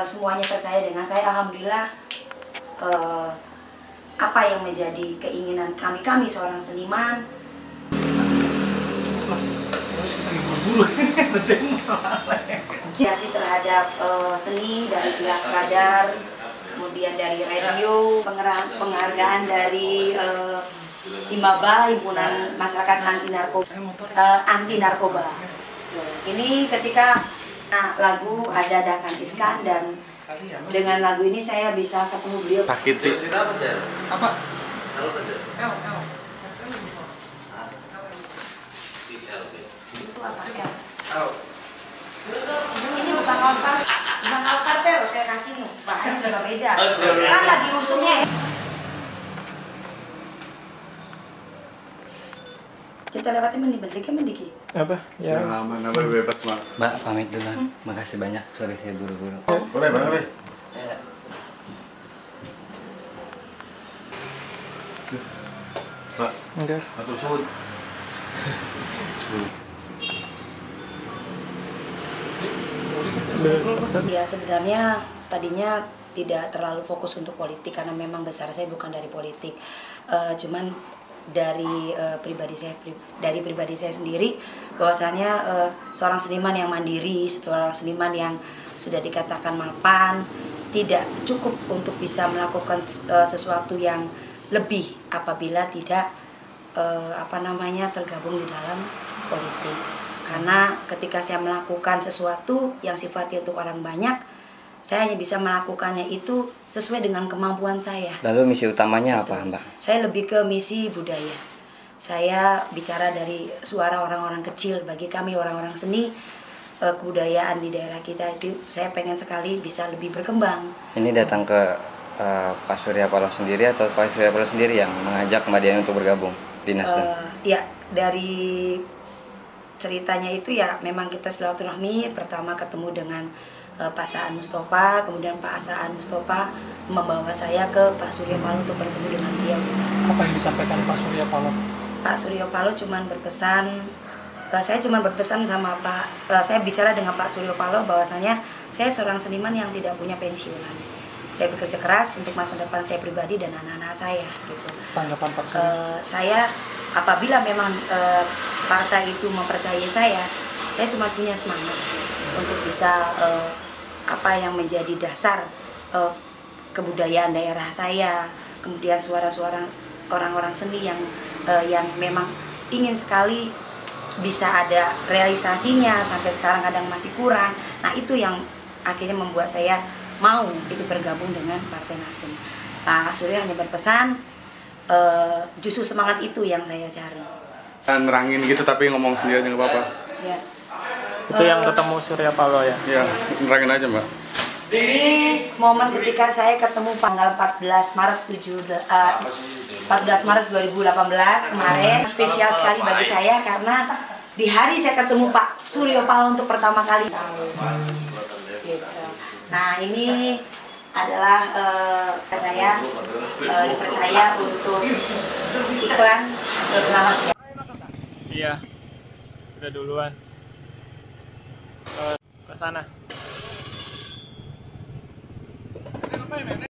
semuanya percaya dengan saya. Alhamdulillah, apa yang menjadi keinginan kami seorang seniman. Terus kita buru-buru Apresiasi terhadap seni dari pihak radar, kemudian dari radio, penghargaan dari Himaba, Himpunan Masyarakat Anti Narkoba. Ini ketika lagu ada Dahlan Iskan, dan dengan lagu ini saya bisa ketemu beliau. Sakiti. apa? Itu apa? Ini bukan Alcarter, saya kasih nih. Bahannya juga beda. Kan lagi usungnya ya. Kita lewatnya mendiki. Apa? Ya, nama bebas, Mak. Mbak, pamit duluan. Makasih banyak. Sorry saya buru-buru. Boleh. Pak, Enggak. satu sud. Ya sebenarnya tadinya tidak terlalu fokus untuk politik karena memang besar saya bukan dari politik. Cuman dari pribadi saya sendiri, bahwasanya seorang seniman yang mandiri, seorang seniman yang sudah dikatakan mapan, tidak cukup untuk bisa melakukan sesuatu yang lebih apabila tidak tergabung di dalam politik. Karena ketika saya melakukan sesuatu yang sifatnya untuk orang banyak, saya hanya bisa melakukannya itu sesuai dengan kemampuan saya. Lalu misi utamanya apa, Mbak? Saya lebih ke misi budaya. Saya bicara dari suara orang-orang kecil. Bagi kami orang-orang seni, kebudayaan di daerah kita itu saya pengen sekali bisa lebih berkembang. Ini datang ke Pak Surya Paloh sendiri atau Pak Surya Paloh sendiri yang mengajak Mbak Dian untuk bergabung di Nasdem? Ya, dari ceritanya itu ya memang kita silaturahmi. Pertama ketemu dengan Pak Saan Mustafa, kemudian Pak Saan Mustafa membawa saya ke Pak Surya Paloh untuk bertemu dengan beliau di sana. Apa yang disampaikan Pak Surya Paloh? Pak Surya Paloh cuman berpesan, saya cuma berpesan sama saya bicara dengan Pak Surya Paloh bahwasanya saya seorang seniman yang tidak punya pensiunan. Saya bekerja keras untuk masa depan saya pribadi dan anak-anak saya gitu. Tanggapan Pak Surya? Saya apabila memang partai itu mempercayai saya cuma punya semangat untuk bisa apa yang menjadi dasar kebudayaan daerah saya, kemudian suara-suara orang-orang seni yang memang ingin sekali bisa ada realisasinya, sampai sekarang kadang masih kurang. Nah itu yang akhirnya membuat saya mau itu bergabung dengan Partai Nasdem. Pak Surya hanya berpesan, justru semangat itu yang saya cari. Nerangin gitu tapi ngomong sendiri aja nggak apa-apa. Ya. Itu yang ketemu Surya Paloh ya? Ya, nerangin aja, Mbak. Ini momen ketika saya ketemu tanggal 14 Maret 2018 kemarin, spesial sekali bagi saya karena di hari saya ketemu Pak Surya Paloh untuk pertama kali. Gitu. Nah ini adalah saya dipercaya untuk iklan selamat. Iya, udah duluan. Ke sana.